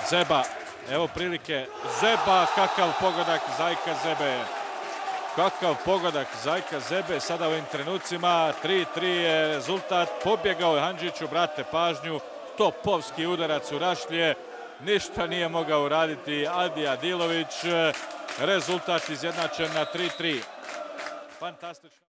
Zeba, evo prilike, Zeba, kakav pogodak Zajka Zebe. Kakav pogodak Zajka Zebe, sada u ovim trenucima, 3-3 je rezultat, pobjegao je Handžić, obrate pažnju, topovski udarac u rašlje, ništa nije mogao uraditi Adi Adilović, rezultat izjednačen na 3-3. Fantastično.